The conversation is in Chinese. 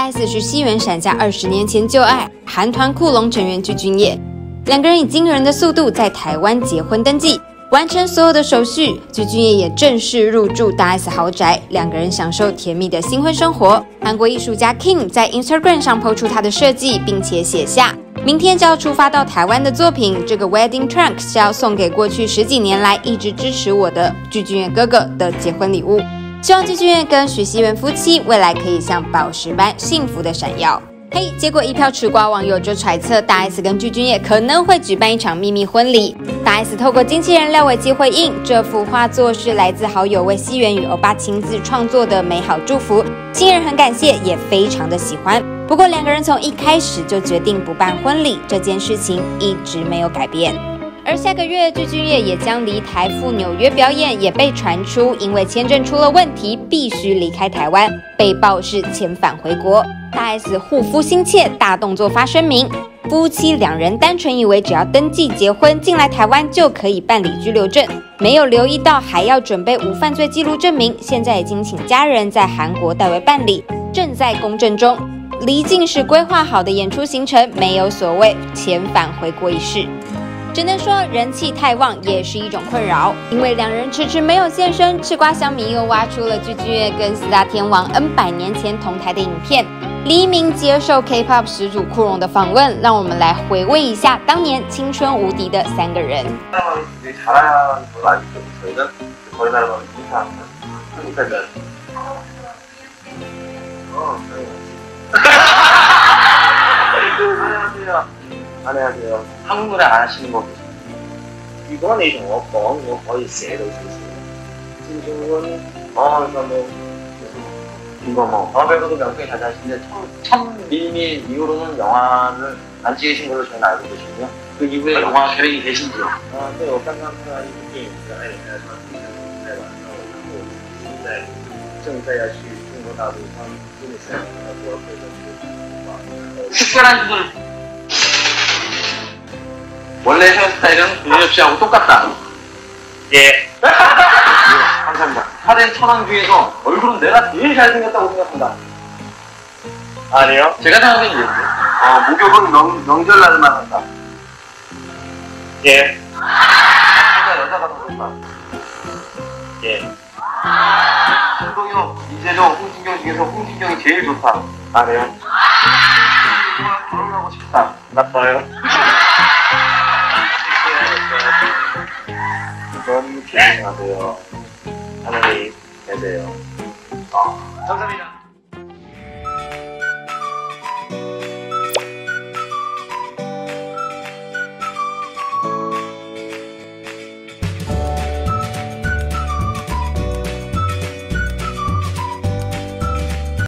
S 徐熙媛闪下20年前旧爱，韩团酷龙成员具俊晔，两个人以惊人的速度在台湾结婚登记，完成所有的手续，具俊晔也正式入住大 S 豪宅，两个人享受甜蜜的新婚生活。韩国艺术家 King 在 Instagram 上 po 出他的设计，并且写下明天就要出发到台湾的作品，这个 Wedding Trunk 是要送给过去10几年来一直支持我的具俊晔哥哥的结婚礼物。希望具俊晔跟徐熙媛夫妻未来可以像宝石般幸福的闪耀。嘿，结果一票吃瓜网友就揣测大 S 跟具俊晔可能会举办一场秘密婚礼。大 S 透过经纪人廖伟基回应，这幅画作是来自好友为熙媛与欧巴亲自创作的美好祝福，新人很感谢，也非常的喜欢。不过两个人从一开始就决定不办婚礼，这件事情一直没有改变。而下个月具俊晔也将离台赴纽约表演，也被传出因为签证出了问题，必须离开台湾，被曝是遣返回国。大 S 护肤心切，大动作发声明，夫妻两人单纯以为只要登记结婚进来台湾就可以办理居留证，没有留意到还要准备无犯罪记录证明，现在已经请家人在韩国代为办理，正在公证中。离境时规划好的演出行程，没有所谓遣返回国一事。只能说人气太旺也是一种困扰，因为两人迟迟没有现身，吃瓜乡民又挖出了具俊晔跟四大天王 N100年前同台的影片。黎明接受 K-pop 始祖酷荣的访问，让我们来回味一下当年青春无敌的3个人。 안녕하세요. 한국 노래 안 하시는 거 계세요?如果你同我講，我可以寫到少少。진중은 영화배우도 명성이 자자하신데 첫 밀밀 이후로는 영화를 안 찍으신 걸로 저는 알고 계시고요. 그 이후에 영화 계획이 계신지요? 네, 我刚刚看到一部电影叫《爱你爱的在晚上我看过，正在要去中国大陆帮中国现在国会的특별한 분들 원래 헤어스타일은 윤엽 씨하고 똑같다. 예. 감사합니다. 하덴 천왕 중에서 얼굴은 내가 제일 잘생겼다고 생각한다. 아니요. 제가 생각하는 게 이랬어요. 목욕은 명절날만 한다. 예. 여자가 더 좋다. 예. 홍동혁, 이재정, 홍진경 중에서 홍진경이 제일 좋다. 아니요. 결혼하고 싶다. 나빠요. 너무 조심하세요. 하늘이 계세요. 감사합니다.